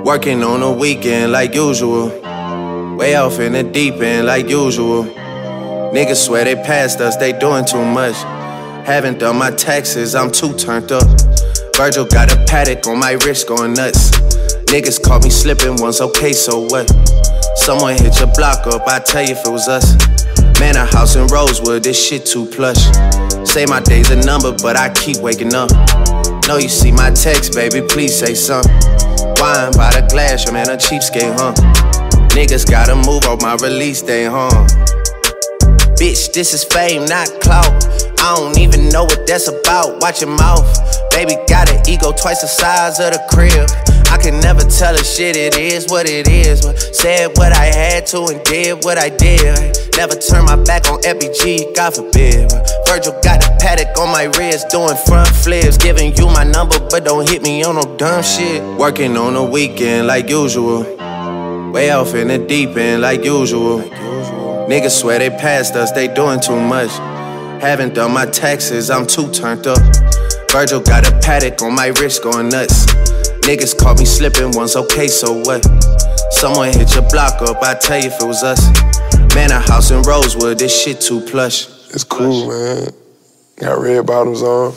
Working on the weekend like usual. Way off in the deep end like usual. Niggas swear they passed us, they doing too much. Haven't done my taxes, I'm too turned up. Virgil got a Patek on my wrist going nuts. Niggas caught me slipping once, okay, so what? Someone hit your block up, I tell you if it was us. Manor house in Rosewood, this shit too plush. Say my day's a number, but I keep waking up. Know you see my text, baby, please say something. Wine by the glass, your man a cheapskate, huh? Niggas gotta move on my release day, huh? Bitch, this is fame, not clout. I don't even know what that's about, watch your mouth. Baby got an ego twice the size of the crib. I can never tell a shit, it is what it is. Said what I had to and did what I did. Never turn my back on FBG, God forbid. Virgil got a Patek on my wrist, doing front flips. Giving you my number, but don't hit me on no dumb shit. Working on the weekend like usual. Way off in the deep end like usual. Niggas swear they passed us, they doing too much. Haven't done my taxes, I'm too turned up. Virgil got a Patek on my wrist going nuts. Niggas caught me slipping once, okay, so what? Someone hit your block up, I tell you if it was us. Manor house in Rosewood, this shit too plush. It's cool, man. Got red bottoms on.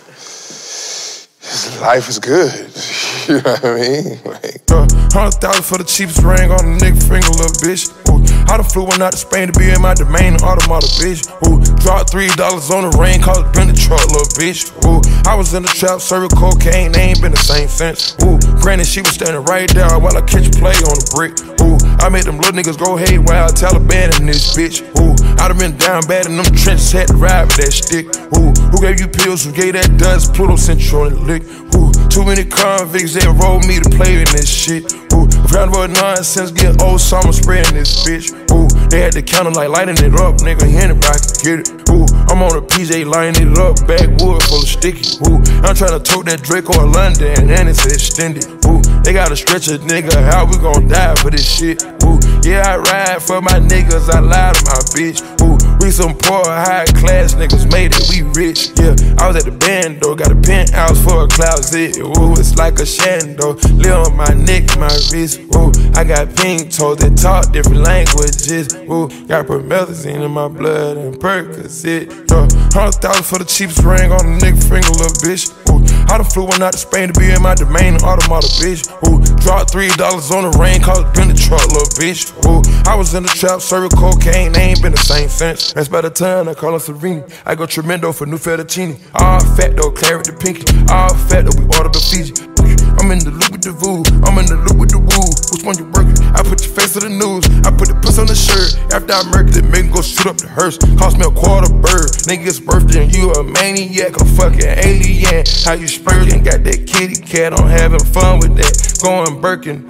Life is good. You know what I mean? Like, 100,000 for the cheapest ring on a nigga finger, little bitch. Ooh, I done flew one out to Spain to be in my domain, automata, bitch. Ooh, dropped $3 on the rain, called it been the truck, little bitch. Ooh, I was in the trap, serving cocaine, they ain't been the same since. Ooh, granted, she was standing right there while I catch a play on the brick. Ooh, I made them little niggas go haywire, Taliban in this bitch. Ooh, I done been down bad in them trenches, had to ride with that stick. Ooh, who gave you pills, who gave that dust, Pluto sent you on the lick. Ooh, too many convicts that rolled me to play in this shit. Ooh, round about nonsense, get old summer spreading this bitch. Ooh, they had the counter like lighting it up, nigga, anybody can get it. Ooh, I'm on a PJ lining it up, backwood full of sticky. Ooh, I'm tryna tote that Draco or London, and it's extended. Ooh, they gotta stretch a nigga, how we gon' die for this shit? Ooh, yeah, I ride for my niggas, I lie to my bitch. Ooh, we some poor, high class niggas, made it, we rich. Yeah, I was at the band though, got a penthouse for a closet. Ooh, it's like a shando, live on my neck, my wrist. Ooh, I got pink toes that talk different languages. Ooh, got promethazine in my blood and Percocet. 100,000 for the cheapest ring on a nigga finger, little bitch. Ooh, I done flew one out to Spain to be in my domain, automata, bitch. Ooh, dropped $3 on the rain, called it been the truck, little bitch. Ooh, I was in the trap, serving cocaine, they ain't been the same since. That's by the time I call her Serene. I go tremendo for new fettuccine. All fat though, claret the pinky. All fat though, we order the Fiji. I'm in the loop with the voo, I'm in the loop with the woo. Which one you working? I put your face on the news, I put the puss on the shirt. After I murked it, make go shoot up the hearse. Cost me a $2 bird. Nigga's birthday and you a maniac, a fucking alien. How you spurting? Got that kitty cat, I'm having fun with that. Going Birkin.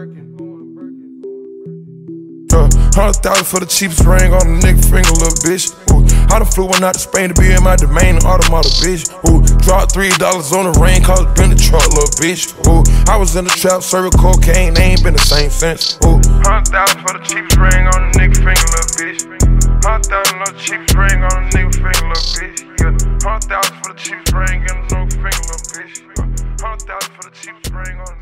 100,000 for the cheapest ring on a nigga finger, little bitch. Ooh, I done flew one out to Spain to be in my domain, automata, bitch. Ooh, dropped $3 on the rain, called it been the truck, little bitch. Ooh, I was in the trap, serving cocaine, they ain't been the same since. Ooh, 100,000 for the cheapest ring on a nigga finger, little bitch. 100,000 for the cheapest ring on a nigga finger, little bitch. Yeah, 100,000 for the cheapest ring on a nigga finger, little bitch. 100,000 for the cheapest ring on a